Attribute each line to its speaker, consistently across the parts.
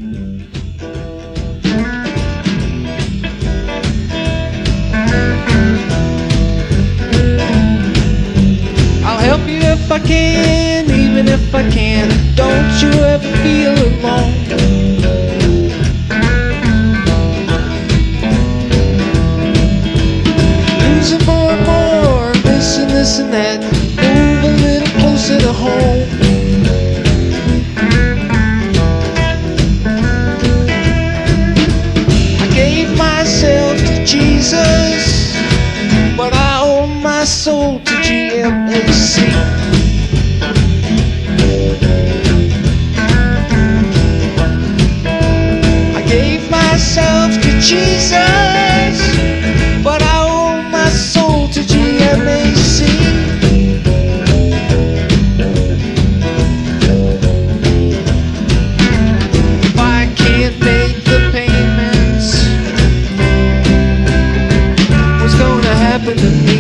Speaker 1: I'll help you if I can, even if I can. Don't you ever feel alone. Losing more and more, missing this and that. Move a little closer to home. I gave myself to Jesus, but I owe my soul to Gmac. I gave myself to Jesus, but I owe my soul to Gmac. If I can't make the payments, what's gonna happen to me?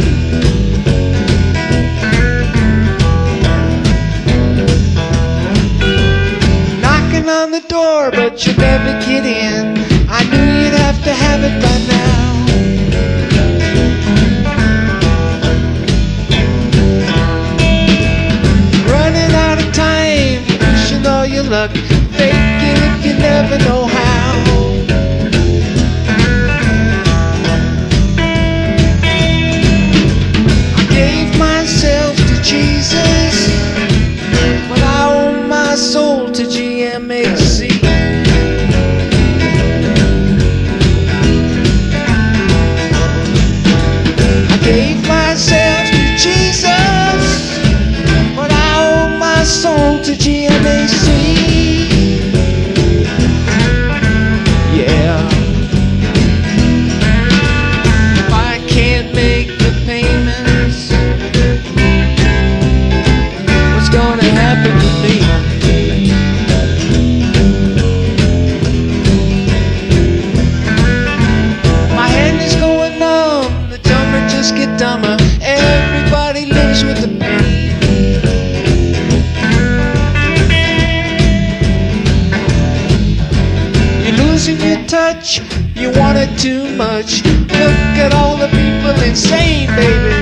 Speaker 1: Knocking on the door, but you'll never get in. I knew you'd have to have it by now. Running out of time, pushing all your luck, faking if you never know how. I gave myself to Jesus, but I owe my soul to Gmac. I gave myself to Jesus, but I owe my soul to Gmac. Yeah. If I can't make the payments, what's gonna happen to me? My hand is going numb, the dumber just get dumber. Everybody lives with the pain. You're losing your touch, you want it too much. Look at all the people insane, baby.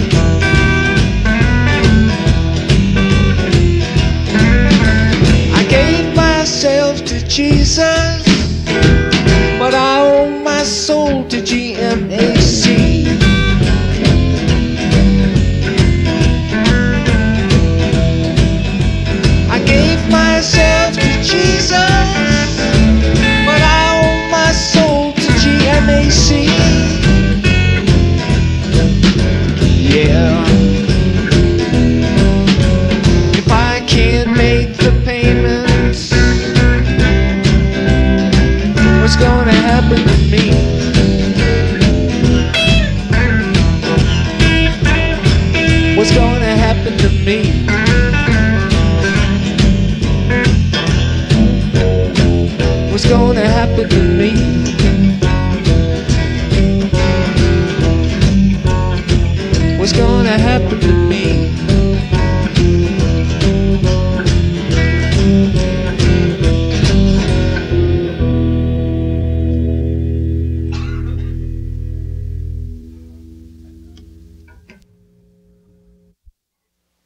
Speaker 1: I gave myself to Jesus, but I owe my soul to Gmac. I gave myself to Jesus, but I owe my soul to Gmac. Yeah. If I can't make the payments, what's gonna happen to me? What's gonna happen to me? What's gonna happen to me?